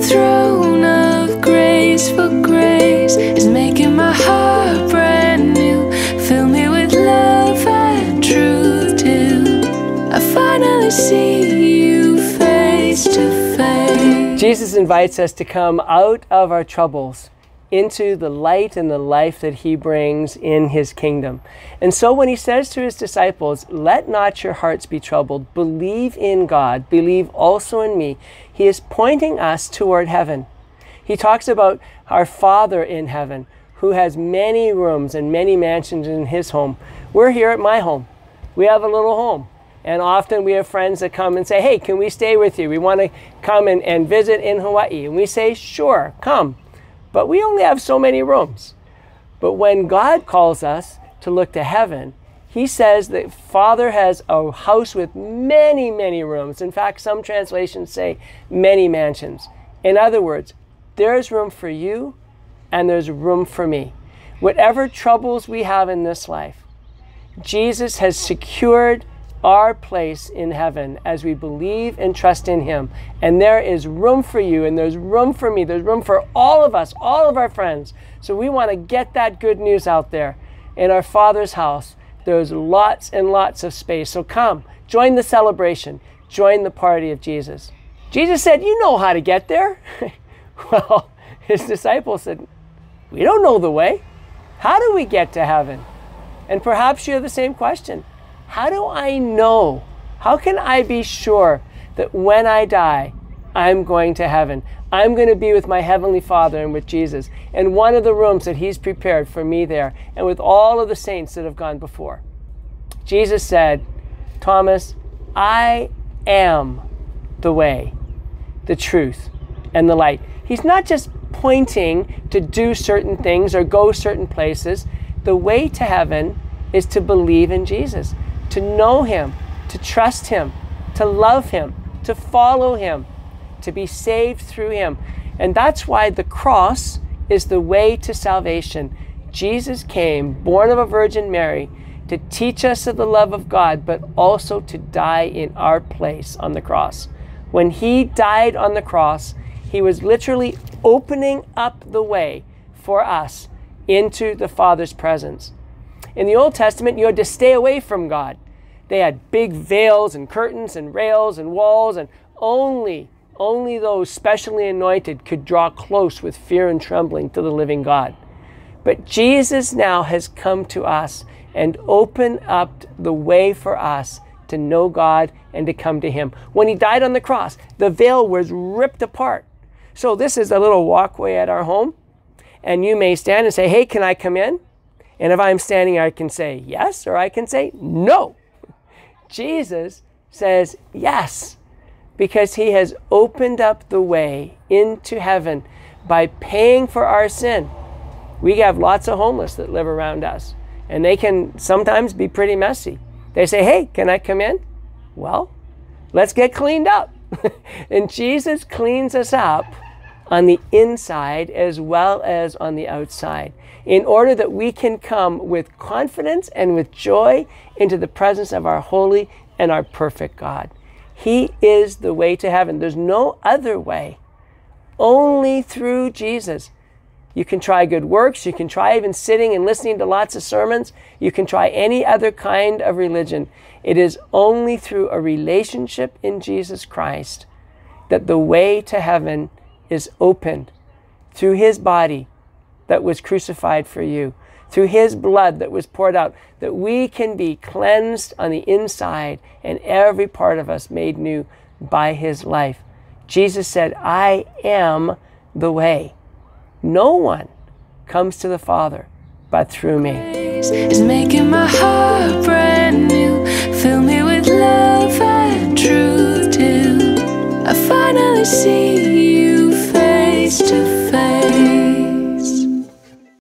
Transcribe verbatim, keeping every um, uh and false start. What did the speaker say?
throne of grace for grace is making my heart brand new. Fill me with love and truth till I finally see you face to face. Jesus invites us to come out of our troubles into the light and the life that he brings in his kingdom. And so when he says to his disciples, let not your hearts be troubled, believe in God, believe also in me, he is pointing us toward heaven. He talks about our Father in heaven, who has many rooms and many mansions in his home. We're here at my home. We have a little home. And often we have friends that come and say, hey, can we stay with you? We want to come and, and visit in Hawaii. And we say, sure, come. But we only have so many rooms. But when God calls us to look to heaven, he says that Father has a house with many, many rooms. In fact, some translations say many mansions. In other words, there's room for you and there's room for me. Whatever troubles we have in this life, Jesus has secured our place in heaven as we believe and trust in him. And there is room for you, and there's room for me. There's room for all of us, all of our friends. So we want to get that good news out there. In our Father's house, there's lots and lots of space. So come, join the celebration. Join the party of Jesus. Jesus said, you know how to get there. Well, his disciples said, we don't know the way. How do we get to heaven? And perhaps you have the same question. How do I know? How can I be sure that when I die, I'm going to heaven? I'm going to be with my Heavenly Father and with Jesus in one of the rooms that he's prepared for me there, and with all of the saints that have gone before. Jesus said, Thomas, I am the way, the truth, and the light. He's not just pointing to do certain things or go certain places. The way to heaven is to believe in Jesus, to know him, to trust him, to love him, to follow him, to be saved through him. And that's why the cross is the way to salvation. Jesus came, born of a Virgin Mary, to teach us of the love of God, but also to die in our place on the cross. When he died on the cross, he was literally opening up the way for us into the Father's presence. In the Old Testament, you had to stay away from God. They had big veils and curtains and rails and walls, and only, only those specially anointed could draw close with fear and trembling to the living God. But Jesus now has come to us and opened up the way for us to know God and to come to him. When he died on the cross, the veil was ripped apart. So this is a little walkway at our home, and you may stand and say, hey, can I come in? And if I'm standing, I can say yes, or I can say no. Jesus says yes, because he has opened up the way into heaven by paying for our sin. We have lots of homeless that live around us, and they can sometimes be pretty messy. They say, hey, can I come in? Well, let's get cleaned up. And Jesus cleans us up on the inside as well as on the outside, in order that we can come with confidence and with joy into the presence of our holy and our perfect God. He is the way to heaven. There's no other way, only through Jesus. You can try good works. You can try even sitting and listening to lots of sermons. You can try any other kind of religion. It is only through a relationship in Jesus Christ that the way to heaven is opened, through his body that was crucified for you, through his blood that was poured out, that we can be cleansed on the inside and every part of us made new by his life. Jesus said, I am the way. No one comes to the Father but through me. Is making my heart